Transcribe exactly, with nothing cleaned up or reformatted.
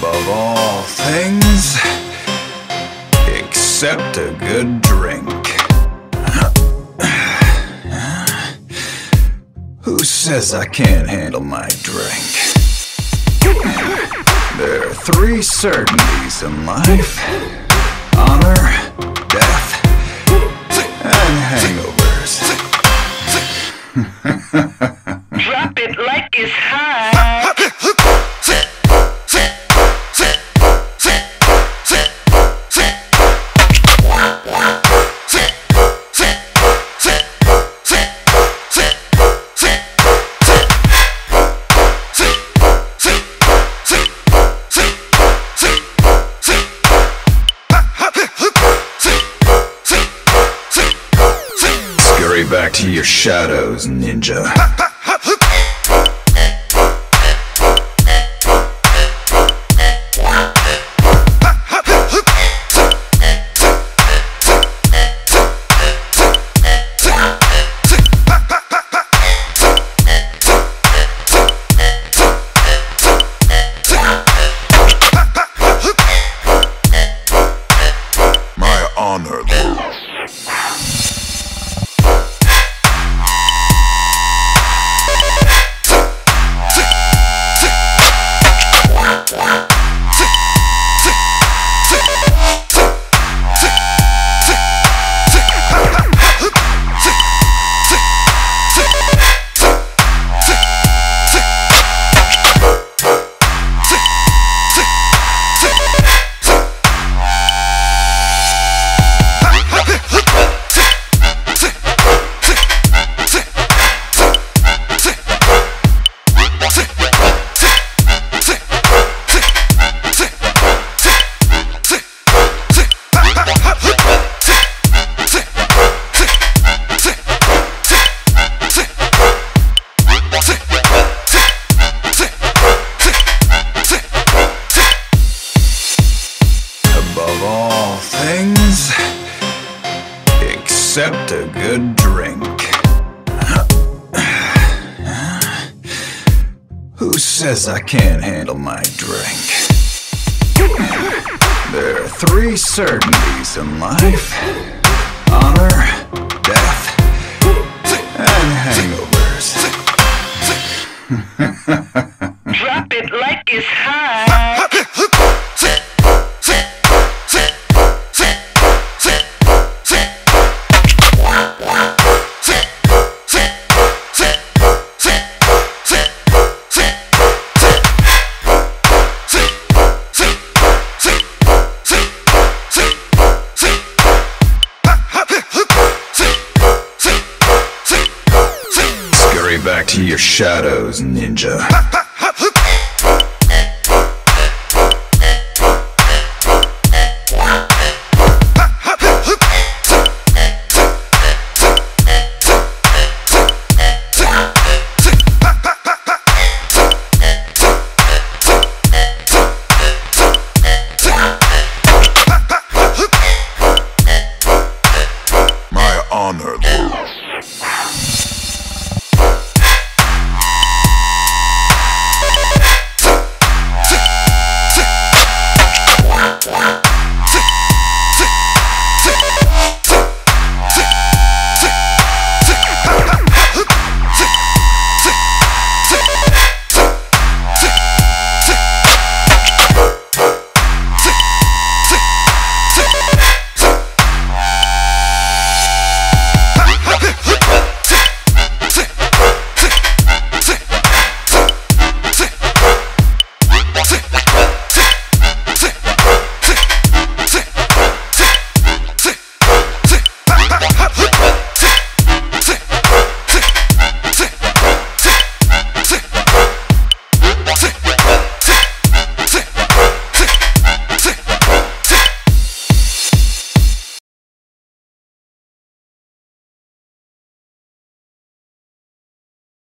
Above all things, except a good drink. Who says I can't handle my drink? There are three certainties in life: honor, death, and hangovers. Drop it like it's hot. Scurry back to your shadows, ninja. My honor, Lord. Above all things, except a good drink. Who says I can't handle my drink? There are three certainties in life: honor, death, and hangovers. Drop it like it's hot. Scurry back to your shadows, ninja.